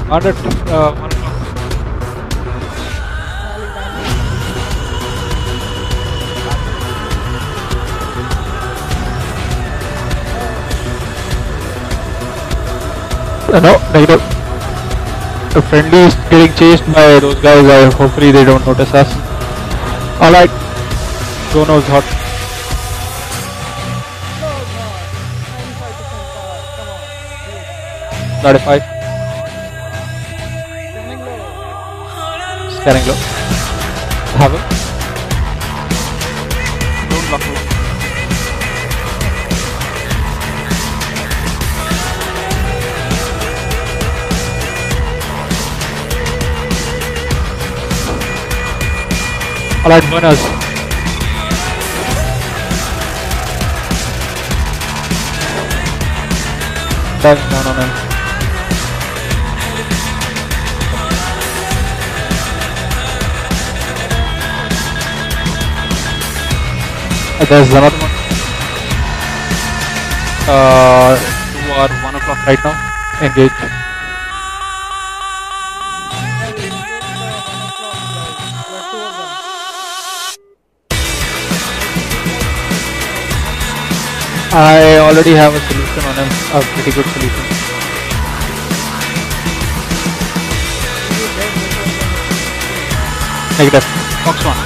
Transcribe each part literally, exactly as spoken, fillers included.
Under uh, one o'clock. Uh, no, negative. The friendly is getting chased by those guys. I hopefully they don't notice us. Alright. Go nose hot. thirty-five. Scanning low. Have him. Don't block me. Alright, burners. Diving down on him. Uh, there's another one. Uh, two or one o'clock right now. Engage. I already have a solution on him, a pretty good solution. Negative. Fox one.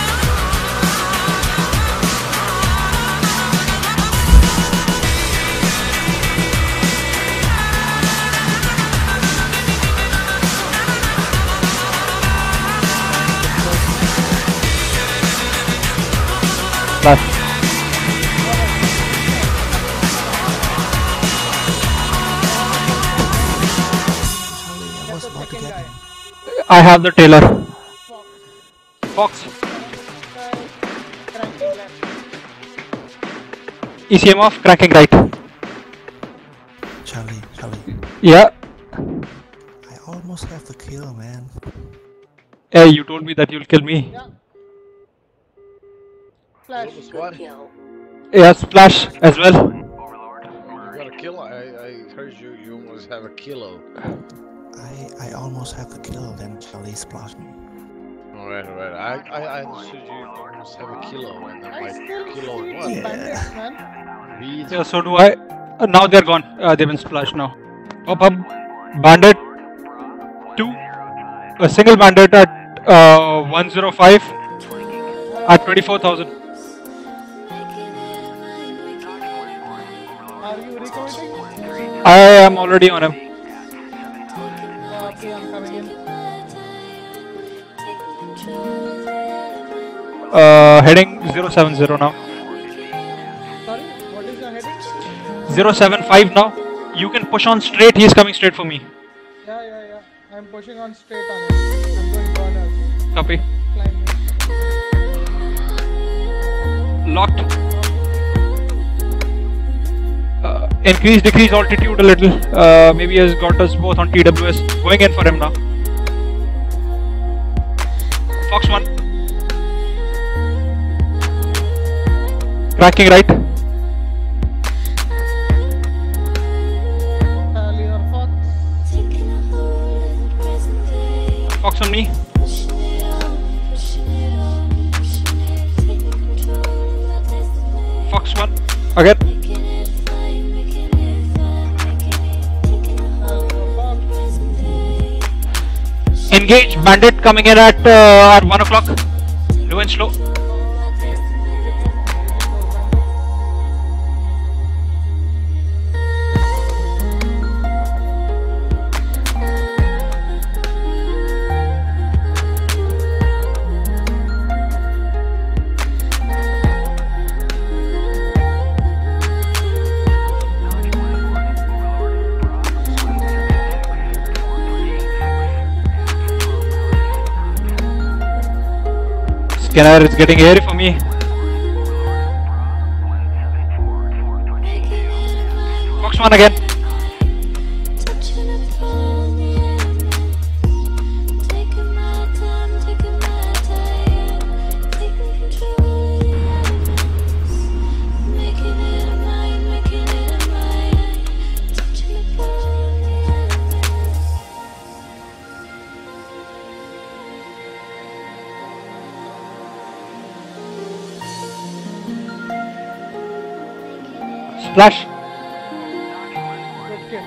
Flash. I have the Taylor. Fox. E C M off, cracking right. Charlie, Charlie. Yeah. I almost have the kill, man. Hey, you told me that you'll kill me. Yeah. Flash. Squad. Yeah, splash as well. You got a kill? I, I heard you, you almost have a kilo. I I almost have the kill, then Charlie splashed me. Alright, alright. I, I, I understood you almost have a kilo, and then I my still kilo see is what? Yeah. bandits, man. Beads. Yeah, so do I. Uh, now they're gone. Uh, they've been splashed now. Up, up. Bandit. Two. A single bandit at uh, one oh five at twenty-four thousand. Are you recommitting? I am already on him. Uh, okay, I'm coming in. Uh, heading zero seven zero now. Sorry, what is your heading? zero seven five now. You can push on straight. He's coming straight for me. Yeah, yeah, yeah. I'm pushing on straight on it. I'm going corners. Copy. Climbing. Locked. Uh, increase, decrease altitude a little. Uh, maybe he has got us both on T W S. Going in for him now. Fox one. Cracking right. Phaeleh or Fox? Fox on me. Fox one. Again. Engage. Bandit coming in at uh, at one o'clock. Low and slow. Scanner is getting hairy for me. Fox one again. Splash. Good kill.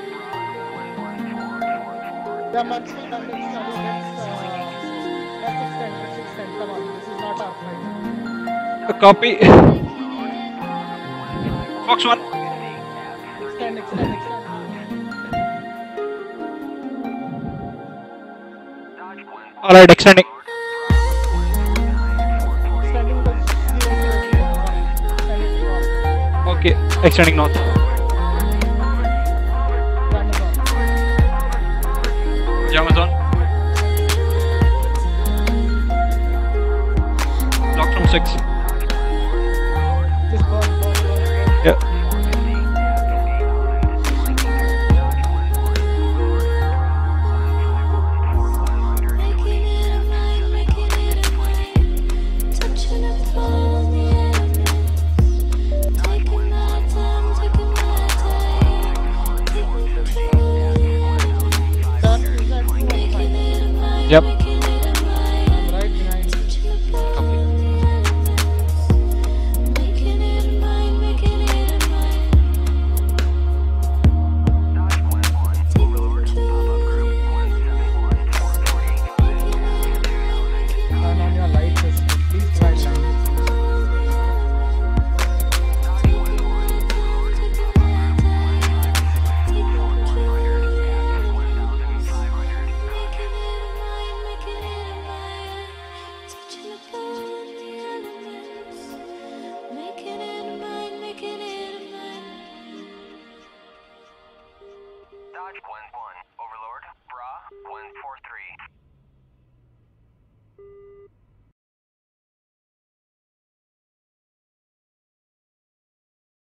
Yeah, Munchie, and it's let's, uh, let's extend, let's extend. Come on, this is not our fight. A copy. Fox one. Extend, extend, extend. Alright, extending. Extending the extending north. Okay, extending north. Amazon. Locked from six. Just burn, burn, burn, burn. Yeah. Yep. I'm right behind you. Copy. Turn on your light system. Please try line. Dodge one one, Overlord, Bra one four three.